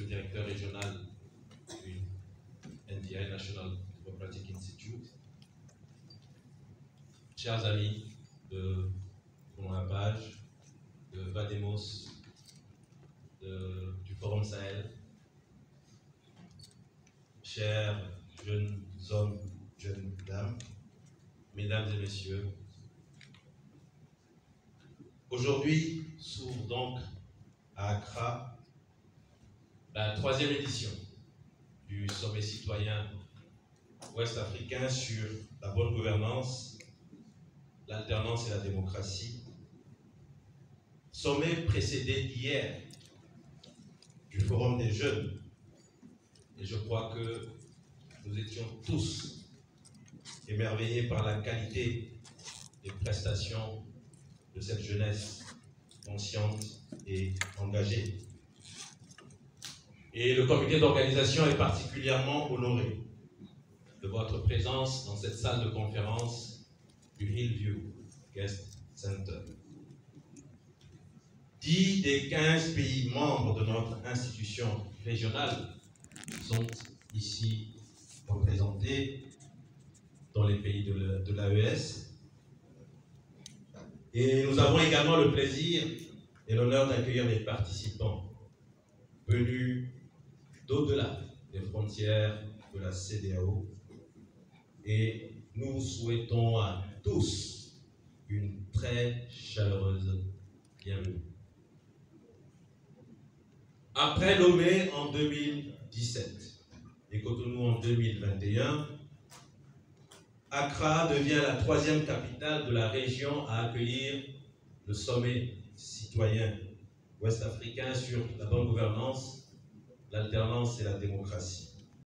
le directeur régional du NDI, National Democratic Institute. Chers amis de Lapage, de Vademos, du Forum Sahel, chers jeunes hommes, jeunes dames, mesdames et messieurs, aujourd'hui s'ouvre donc à Accra la 3e édition du sommet citoyen ouest-africain sur la bonne gouvernance, l'alternance et la démocratie. Sommet précédé hier du Forum des jeunes. Et je crois que nous étions tous émerveillés par la qualité des prestations de cette jeunesse consciente et engagée. Et le comité d'organisation est particulièrement honoré de votre présence dans cette salle de conférence du Hillview Guest Center. 10 des 15 pays membres de notre institution régionale sont ici représentés dans les pays de l'AES. Et nous avons également le plaisir et l'honneur d'accueillir les participants venus d'au-delà des frontières de la CEDEAO. Et nous souhaitons à tous une très chaleureuse bienvenue. Après Lomé en 2017 et Cotonou en 2021, Accra devient la 3e capitale de la région à accueillir le sommet citoyen ouest-africain sur la bonne gouvernance, l'alternance et la démocratie.